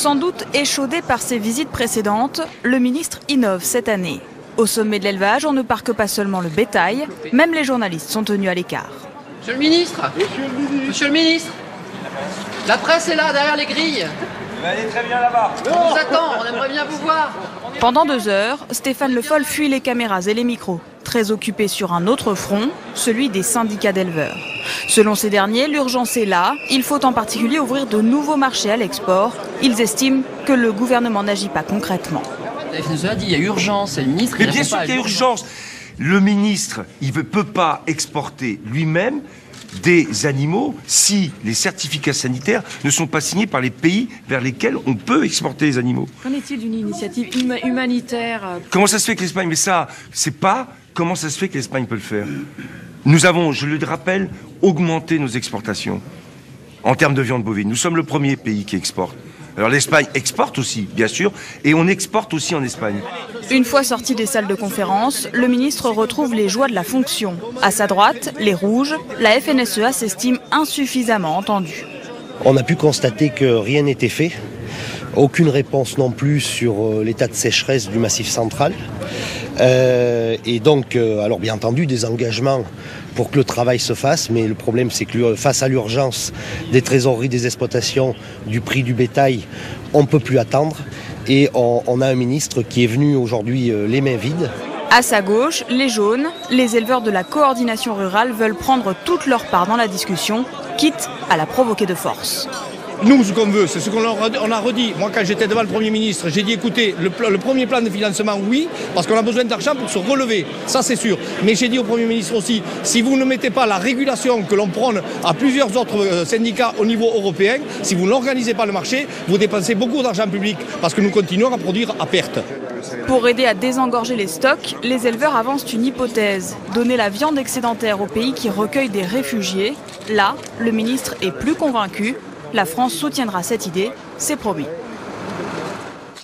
Sans doute échaudé par ses visites précédentes, le ministre innove cette année. Au sommet de l'élevage, on ne parque pas seulement le bétail, même les journalistes sont tenus à l'écart. Monsieur le ministre, Monsieur le ministre, la presse est là, derrière les grilles. Allez très bien là-bas. On vous attend, on aimerait bien vous voir. Pendant 2 heures, Stéphane Le Foll fuit les caméras et les micros, très occupé sur un autre front, celui des syndicats d'éleveurs. Selon ces derniers, l'urgence est là. Il faut en particulier ouvrir de nouveaux marchés à l'export. Ils estiment que le gouvernement n'agit pas concrètement. La FNSEA a dit qu'il y a urgence, et le ministre... Mais bien sûr qu'il y a urgence. Le ministre, il ne peut pas exporter lui-même des animaux si les certificats sanitaires ne sont pas signés par les pays vers lesquels on peut exporter les animaux. Qu'en est-il d'une initiative humanitaire? Comment ça se fait que l'Espagne... Mais ça, c'est pas comment ça se fait que l'Espagne peut le faire. Nous avons, je le rappelle, augmenté nos exportations en termes de viande bovine. Nous sommes le premier pays qui exporte. Alors l'Espagne exporte aussi, bien sûr, et on exporte aussi en Espagne. Une fois sorti des salles de conférence, le ministre retrouve les joies de la fonction. À sa droite, les rouges, la FNSEA s'estime insuffisamment entendue. On a pu constater que rien n'était fait. Aucune réponse non plus sur l'état de sécheresse du Massif central. Et donc, alors bien entendu, des engagements pour que le travail se fasse, mais le problème c'est que face à l'urgence des trésoreries des exploitations, du prix du bétail, on ne peut plus attendre. Et on a un ministre qui est venu aujourd'hui les mains vides. À sa gauche, les jaunes, les éleveurs de la coordination rurale veulent prendre toute leur part dans la discussion, quitte à la provoquer de force. Nous, ce qu'on veut, c'est ce qu'on a redit. Moi, quand j'étais devant le Premier ministre, j'ai dit, écoutez, le premier plan de financement, oui, parce qu'on a besoin d'argent pour se relever, ça c'est sûr. Mais j'ai dit au Premier ministre aussi, si vous ne mettez pas la régulation que l'on prône à plusieurs autres syndicats au niveau européen, si vous n'organisez pas le marché, vous dépensez beaucoup d'argent public, parce que nous continuons à produire à perte. Pour aider à désengorger les stocks, les éleveurs avancent une hypothèse, donner la viande excédentaire aux pays qui recueillent des réfugiés. Là, le ministre est plus convaincu. La France soutiendra cette idée, c'est promis.